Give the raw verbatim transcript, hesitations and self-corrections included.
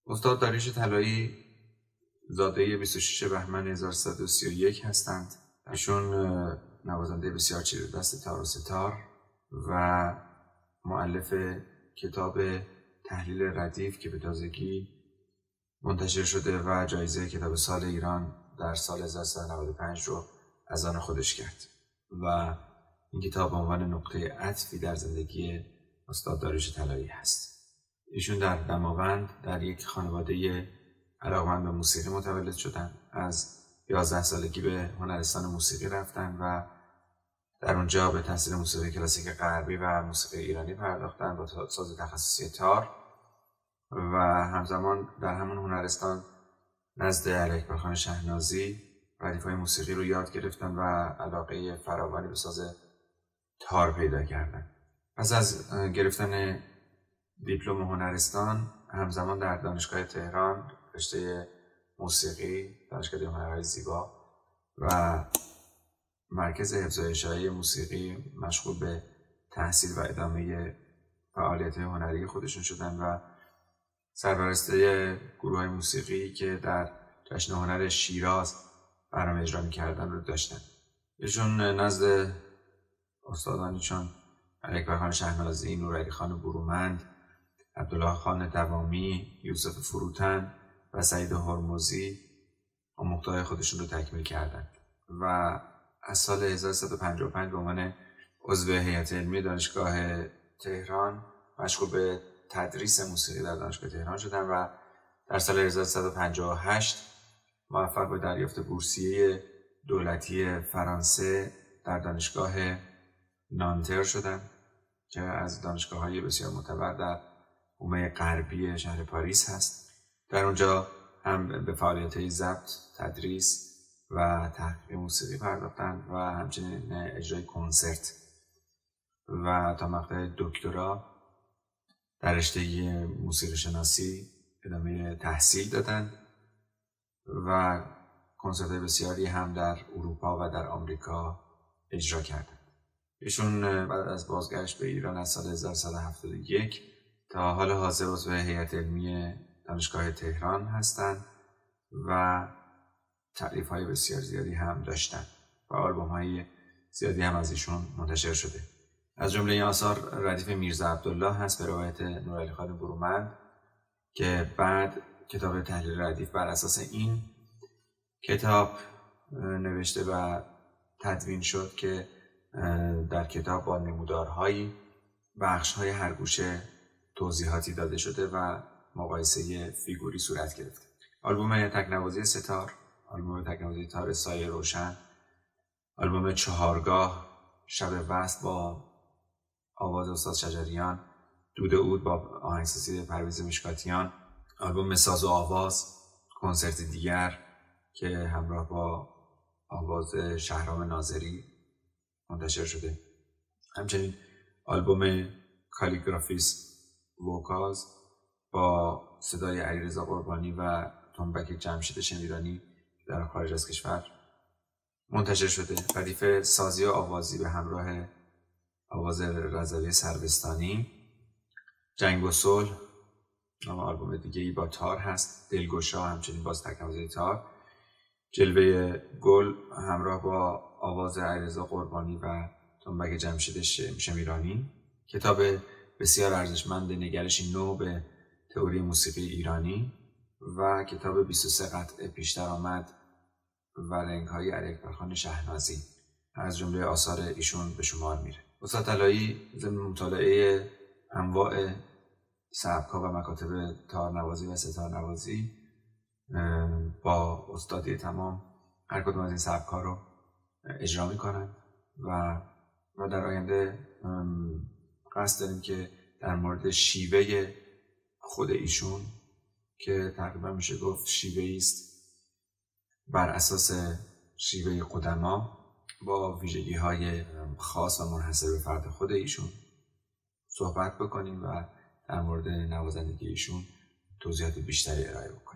استاد داریوش طلایی زاده بیست و شش بهمن هزار و سیصد و سی و یک هستند. ایشون نوازنده بسیار چیره‌دست تار و ستار و مؤلف کتاب تحلیل ردیف که به تازگی منتشر شده و جایزه کتاب سال ایران در سال هزار و سیصد و نود و پنج رو از آن خودش کرد و این کتاب به عنوان نقطه عطفی در زندگی استاد داریوش طلایی هست. ایشون در دماوند در یک خانواده علاقه‌مند به موسیقی متولد شدن. از یازده سالگی به هنرستان موسیقی رفتن و در اونجا به تحصیل موسیقی کلاسیک غربی و موسیقی ایرانی پرداختن با ساز تخصصی تار و همزمان در همون هنرستان نزد علی اکبر خان شهنازی ردیف‌های موسیقی رو یاد گرفتن و علاقه فراوانی به ساز تار پیدا کردن. پس از گرفتن دیپلم هنرستان همزمان در دانشگاه تهران رشته موسیقی، دانشگاه هنرهای زیبا و مرکز حفظ و اشاعه موسیقی مشغول به تحصیل و ادامه فعالیت هنری خودشون شدن و سرپرستی گروه‌های موسیقی که در جشن هنر شیراز برنامه اجرا می‌کردن رو داشتن. ایشون نزد استادانی چون علی اکبر خان شهنازی، نورعلی خان برومند، عبدالله خان دوامی، یوسف فروتن و سعید هرمزی آموخته‌های خودشون رو تکمیل کردند و از سال هزار و سیصد و پنجاه و پنج به عنوان عضو هیئت علمی دانشگاه تهران مشغول به تدریس موسیقی در دانشگاه تهران شدن و در سال هزار و سیصد و پنجاه و هشت موفق به دریافت بورسیه دولتی فرانسه در دانشگاه نانتر شدند که از دانشگاه‌های بسیار معتبر در حومه غربی شهر پاریس هست. در اونجا هم به فعالیت‌های ضبط، تدریس و تحقیق موسیقی پرداختند و همچنین اجرای کنسرت و تا مقطع دکترا در رشته موسیقی شناسی ادامه تحصیل دادند و کنسرت‌های بسیاری هم در اروپا و در آمریکا اجرا کردند. ایشون بعد از بازگشت به ایران از سال هزار و سیصد و هفتاد و یک تا حال حاضر عضو هیئت علمی دانشگاه تهران هستند و تألیف‌های بسیار زیادی هم داشتند و آلبوم‌های زیادی هم از ایشون منتشر شده. از جمله این آثار ردیف میرزا عبدالله هست به روایت نورعلی خان برومند که بعد کتاب تحلیل ردیف بر اساس این کتاب نوشته و تدوین شد که در کتاب با نمودارهایی بخش‌های هر گوشه توضیحاتی داده شده و مقایسه فیگوری صورت گرفته. آلبوم تکنوازی ستار، آلبوم تکنوازی تار سایه روشن، آلبوم چهارگاه، شب وصل با آواز استاد شجریان، دود عود با آهنگسازی پرویز مشکاتیان، آلبوم ساز و آواز، کنسرت دیگر که همراه با آواز شهرام ناظری منتشر شده. همچنین آلبوم کالیگرافیس ووکالز با صدای علیرضا قربانی و تنبک جمشید شمیرانی در خارج از کشور منتشر شده. ردیف سازی و آوازی به همراه آواز رضوی سروستانی، جنگ و صلح نام آلبوم دیگه‌ای با تار هست، دلگشا همچنین باز تکنوازی تار، جلوه گل همراه با آواز علیرضا قربانی و تنبک جمشید شمیرانی، کتاب بسیار ارزشمند نگرشی نو به تئوری موسیقی ایرانی و کتاب بیست و سه قطعه پیش درآمد و رنگ‌های علی اکبر خان شهنازی از جمله آثار ایشون به شمار میره. استاد طلایی ضمن مطالعه انواع سبک‌ها و مکاتب تارنوازی و ستارنوازی با استادی تمام هر کدوم از این سبک‌ها رو اجرا می‌کنن و و در آینده قصد داریم که در مورد شیوه خود ایشون که تقریبا میشه گفت شیوه‌ای است بر اساس شیوه قدما با ویژگی‌های خاص و منحصر به فرد خود ایشون صحبت بکنیم و در مورد نوازندگی ایشون توضیحات بیشتری ارائه بکنیم.